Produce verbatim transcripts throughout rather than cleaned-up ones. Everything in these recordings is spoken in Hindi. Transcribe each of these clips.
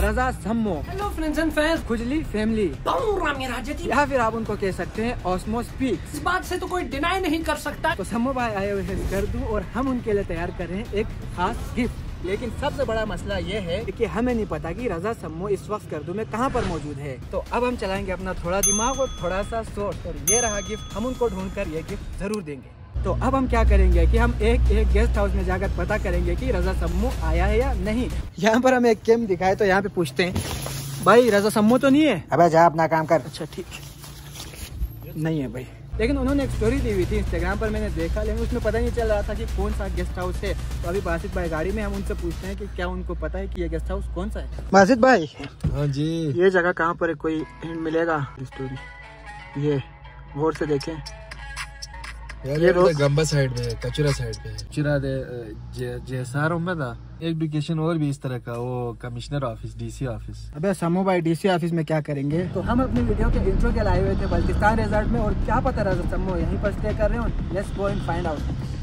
Raza Sammo. Hello friends and fans, खुजली फैमिली या फिर आप उनको कह सकते हैं ऑस्मो स्पीक्स। इस बात से तो कोई डिनाई नहीं कर सकता। तो सम्मो भाई आए हुए हैं गर्दू और हम उनके लिए तैयार कर रहे हैं एक खास गिफ्ट। लेकिन सबसे बड़ा मसला ये है कि हमें नहीं पता कि रजा सम्मो इस वक्त गर्दू में कहाँ पर मौजूद है। तो अब हम चलाएंगे अपना थोड़ा दिमाग और थोड़ा सा सोच, और ये रहा गिफ्ट। हम उनको ढूंढ कर ये गिफ्ट जरूर देंगे। तो अब हम क्या करेंगे कि हम एक एक गेस्ट हाउस में जाकर पता करेंगे कि रजा सम्मो आया है या नहीं। यहाँ पर हमें एक कैम दिखाए तो यहाँ पे पूछते हैं, भाई रजा सम्मो तो नहीं है? अबे जा अपना काम कर। अच्छा ठीक नहीं है भाई, लेकिन उन्होंने एक स्टोरी दी हुई थी इंस्टाग्राम पर, मैंने देखा, लेकिन उसमें पता नहीं चल रहा था कि कौन सा गेस्ट हाउस है। तो अभी बासित भाई गाड़ी में, हम उनसे पूछते हैं कि क्या उनको पता है कि ये गेस्ट हाउस कौन सा है। बासित भाई, हाँ जी, ये जगह कहाँ पर है? कोई हिंट मिलेगा? स्टोरी ये गौर से देखें यार, ये तो गंबा साइड में है, कचरा साइड पे है। कचरा दे जैसारों में था एक लोकेशन और भी इस तरह का, वो कमिश्नर ऑफिस, डीसी ऑफिस। अबे समो भाई, डीसी ऑफिस में क्या करेंगे? तो हम अपनी वीडियो के इंट्रो के लाए हुए थे बल्तिस्तान रिजॉर्ट में, और क्या पता रजा सम्मो यहीं पर स्टे कर रहे हो। Let's go and find out.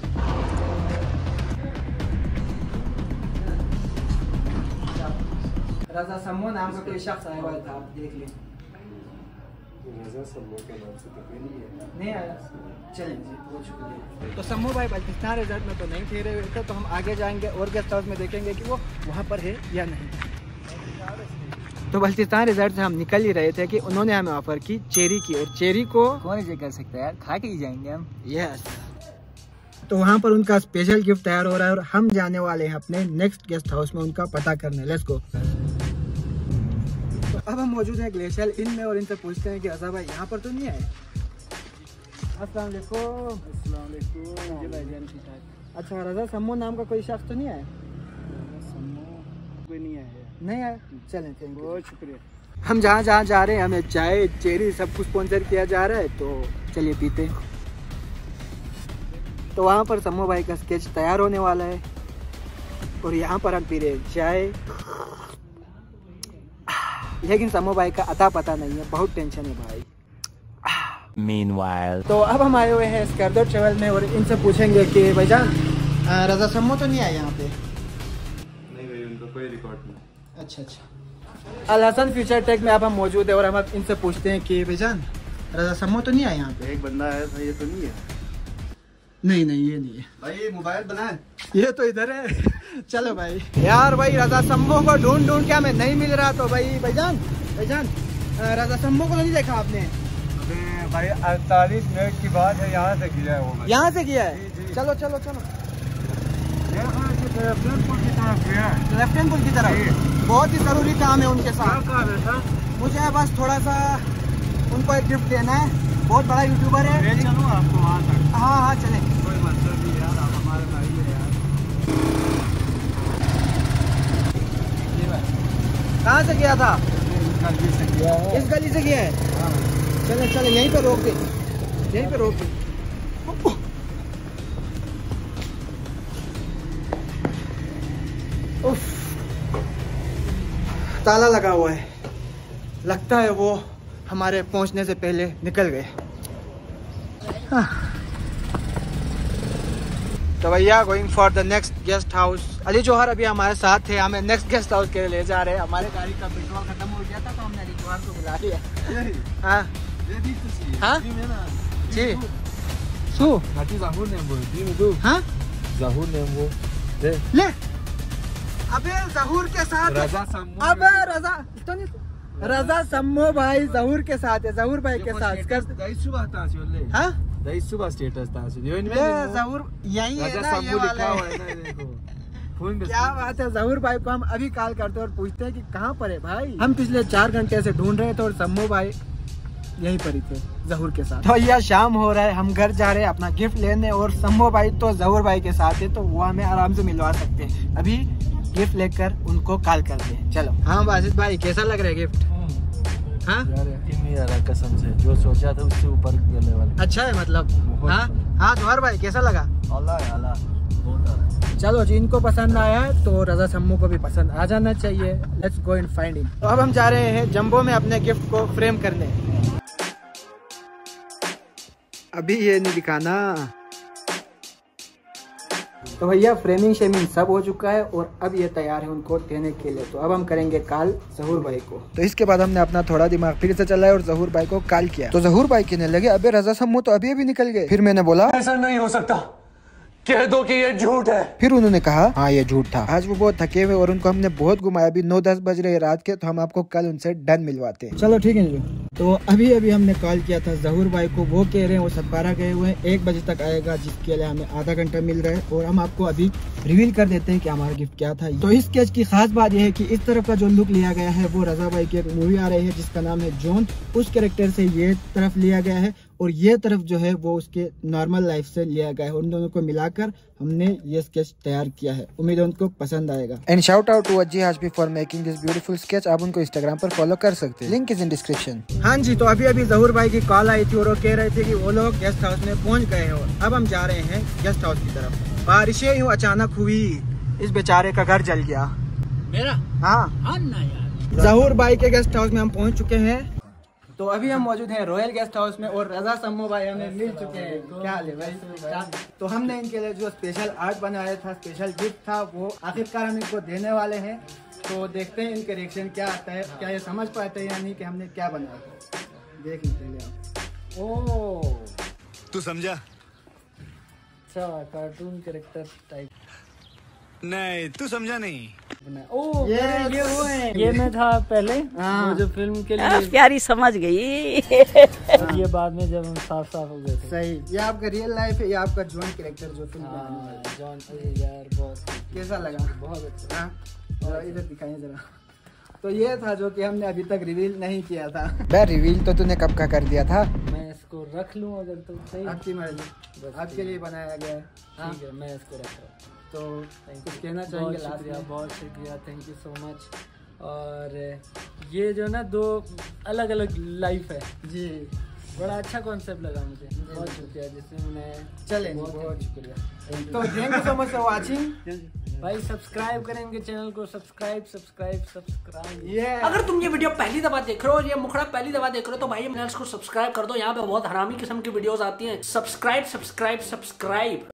Raza Sammo नाम का कोई शख्स आया हुआ था, आप देख लीजिए। रजा सम्मो के नाम से तो कोई नहीं है। नहीं आया? चलें जी, बहुत शुक्रिया। तो सम्मो भाई बल्तिस्तान रिजॉर्ट में तो नहीं ठहरे हुए थे, तो हम आगे जाएंगे और गेस्ट हाउस में देखेंगे कि वो वहाँ पर है या नहीं। तो बल्तिस्तान रिजॉर्ट से हम निकल ही रहे थे कि उन्होंने हमें ऑफर की चेरी की, और चेरी को कौन से कर सकता है यार, खा के ही जाएंगे हम। यस, तो वहाँ पर उनका स्पेशल गिफ्ट तैयार हो रहा है और हम जाने वाले हैं अपने नेक्स्ट गेस्ट हाउस में उनका पता करने। Let's go. तो अब हम मौजूद हैं ग्लेशियर इन में और इनसे पूछते हैं कि रजा भाई यहाँ पर तो नहीं आए? अस्सलाम वालेकुम। अस्सलाम वालेकुम। जी भाईजान ठीक ठाक। अच्छा, रजा सम्मो नाम का कोई शख्स तो नहीं आया? सम्मो कोई नहीं आया। नहीं आया? चलें, थैंक यू, बहुत शुक्रिया। हम जहाँ जहाँ जा रहे हैं हमें चाय चेरी सब कुछ स्पॉन्सर किया जा रहा है, तो चलिए पीते हैं। तो वहाँ पर सम्मो भाई का स्केच तैयार होने वाला है और यहाँ पर हम पी रहे हैं चाय। लेकिन सम्मो भाई का अता पता नहीं है, बहुत टेंशन है भाई। Meanwhile, तो अब हम आए हुए हैं स्कर्दो ट्रेवल में और इनसे पूछेंगे कि भाईजान रजा सम्मो तो नहीं आया यहाँ पे? नहीं भाई, उनका कोई रिकॉर्ड नहीं। अच्छा अच्छा। अल हसन फ्यूचर टेक में अब हम मौजूद है और हम अब इनसे पूछते हैं कि भाईजान रजा सम्मो तो नहीं आया यहाँ पे? एक बंदा आया था, ये तो नहीं है। नहीं नहीं, ये नहीं है भाई। मोबाइल बनाए, ये तो इधर है। चलो भाई। यार भाई, रजा सम्मो को ढूंढ ढूंढ के हमें नहीं मिल रहा। तो भाई भाईजान भाईजान रजा सम्मो को तो नहीं देखा आपने? भाई अड़तालीस मिनट की बात है, यहाँ से किया है वो। यहाँ से किया है? चलो चलो चलो, लेफ्टिनेंट पुल की तरफ गया है। लेफ्टिनेंट पुल की तरफ। बहुत ही जरूरी काम है उनके साथ। मुझे बस थोड़ा सा उनको एक गिफ्ट देना है। बहुत बड़ा यूट्यूबर है। चलो आपको वहाँ तक। हाँ हाँ चले। कोई मतलब नहीं यार, आप हमारे भाई है यार। कहाँ से किया था? इस गली से किया है। इस गली से किया है? चले चले, यहीं पे रोक दे, यहीं पे रोक दे। उफ, ताला लगा हुआ है, लगता है वो हमारे पहुंचने से पहले निकल गए। हाँ। तो भैया going for the next guest house. Ali Jauhar अभी हमारे साथ है, हमें नेक्स्ट गेस्ट हाउस के लिए ले जा रहे हैं। हमारे गाड़ी का पेट्रोल खत्म हो गया था तो हमने अली जौहर को बुला लिया। हाँ हाँ जी, सु ज़हूर नेम्बो दी में दो। हाँ ज़हूर नेम्बो दे ले। अबे ज़हूर के साथ रजा सम्मो। अबे रजा तो नहीं, रजा सम्मो भाई ज़हूर के साथ है, ज़हूर भाई के साथ कर। दई सुबह तासी ले। हाँ, दई सुबह स्टेटस तासी दियो इनमें। ये ज़हूर यही है रजा ना, ये सम्मो लिखा वाला हुआ है है। ना, देखो। फोन क्या बात है। ज़हूर भाई को हम अभी कॉल करते हैं और पूछते हैं कि कहाँ पर है भाई। हम पिछले चार घंटे से ढूंढ रहे थे और सम्मो भाई यहीं पर ही थे ज़हूर के साथ। तो यह शाम हो रहा है, हम घर जा रहे हैं अपना गिफ्ट लेने, और सम्मो भाई तो ज़हूर भाई के साथ है, तो वो हमें आराम से मिलवा सकते हैं। अभी गिफ्ट लेकर उनको कॉल करते हैं। चलो। हाँ बासित भाई, कैसा लग रहा है गिफ्ट? हाँ यार, कसम से जो सोचा था उससे ऊपर लेवल। अच्छा है मतलब। हाँ हाँ जौहर भाई, कैसा लगा? अल्लाह अल्लाह बहुत। चलो जी, इनको पसंद आया है तो रजा सम्मो को भी पसंद आ जाना चाहिए। Let's go and find him. तो अब हम जा रहे हैं जंबो में अपने गिफ्ट को फ्रेम करने। अभी ये नहीं दिखाना। तो भैया फ्रेमिंग शेमिंग सब हो चुका है और अब ये तैयार है उनको देने के लिए। तो अब हम करेंगे कॉल ज़हूर भाई को। तो इसके बाद हमने अपना थोड़ा दिमाग फिर से चलाया और ज़हूर भाई को कॉल किया। तो ज़हूर भाई कहने लगे अबे रजा सम्मू तो अभी अभी निकल गए। फिर मैंने बोला ऐसा नहीं हो सकता, कह दो कि ये झूठ है। फिर उन्होंने कहा हाँ ये झूठ था। आज वो बहुत थके हुए और उनको हमने बहुत घुमाया। अभी नौ दस बज रहे रात के, तो हम आपको कल उनसे डन मिलवाते हैं। चलो ठीक है जी। तो अभी अभी हमने कॉल किया था ज़हूर भाई को, वो कह रहे हैं वो सतपारा गए हुए हैं, एक बजे तक आएगा, जिसके लिए हमें आधा घंटा मिल रहा है। और हम आपको अभी रिवील कर देते हैं कि हमारा गिफ्ट क्या था। तो इस स्केच की खास बात यह है कि इस तरफ का जो लुक लिया गया है वो रजा भाई की एक मूवी आ रही है जिसका नाम है जॉन, उस कैरेक्टर से ये तरफ लिया गया है और ये तरफ जो है वो उसके नॉर्मल लाइफ से लिया गया है। उन दोनों को मिलाकर हमने ये स्केच तैयार किया है। उम्मीद है उनको पसंद आएगा। And shout out to Ajji Hashmi for making this beautiful sketch. आप उनको इंस्टाग्राम पर फॉलो कर सकते हैं, लिंक इज इन डिस्क्रिप्शन। हाँ जी, तो अभी अभी ज़हूर भाई की कॉल आई थी और वो कह रहे थे कि वो लोग गेस्ट हाउस में पहुंच गए हैं और अब हम जा रहे हैं गेस्ट हाउस की तरफ। बारिशें यूँ अचानक हुई, इस बेचारे का घर जल गया। मेरा हाँ अन्ना यार। ज़हूर भाई के गेस्ट हाउस में हम पहुंच चुके हैं। तो अभी हम मौजूद हैं रॉयल गेस्ट हाउस में और रजा सम्मू भाई हमें मिल चुके हैं। क्या हाल है भाई? तो हमने इनके लिए जो स्पेशल आर्ट बनाया था, स्पेशल गिफ्ट था, वो आखिरकार हम इनको देने वाले हैं। तो देखते हैं इनके रिएक्शन क्या आता है, क्या ये समझ पाते हैं या नहीं कि हमने क्या बनाया था। देख लीजिए आप। ओ तू समझा? अच्छा, कार्टून कैरेक्टर टाइप। नहीं, तू समझा नहीं। ओ ये ये वो है, ये मैं था पहले हाँ। वो जो फिल्म के आ, लिए, प्यारी समझ गई। और ये बाद में जब हम साफ साफ हो गए थे। सही। ये आपका रियल लाइफ है, ये आपका जॉन कैरेक्टर जो फिल्म में आने वाला हाँ, है। जॉन अरे यार बहुत कैसा लगा? बहुत अच्छा। हाँ, जरा इधर दिखाइए जरा। तो ये था जो कि हमने अभी तक रिवील नहीं किया था। बे रिवील तो तूने कब का कर दिया था। मैं इसको रख लूं अगर तुम सही। आपकी मर्जी, आपके लिए बनाया गया है। हाँ? ठीक है, मैं इसको रख रहा हूँ। तो कुछ कहना बहुत चाहेंगे लास्ट शुक्रिया, में? बहुत शुक्रिया, थैंक यू सो मच। और ये जो ना दो अलग अलग लाइफ है जी, बड़ा अच्छा कॉन्सेप्ट लगा मुझे। बहुत शुक्रिया जिसमें मैं चलें, बहुत बहुत शुक्रिया। तो thank you so much for watching. भाई सब्सक्राइब करेंगे चैनल को, सब्सक्राइब सब्सक्राइब सब्सक्राइब। ये अगर तुम ये वीडियो पहली दफा देख रहे हो और ये मुखड़ा पहली दफा देख रहे हो तो भाई चैनल को सब्सक्राइब कर दो। यहाँ पे बहुत हरामी किस्म की वीडियोस आती हैं। Subscribe subscribe subscribe.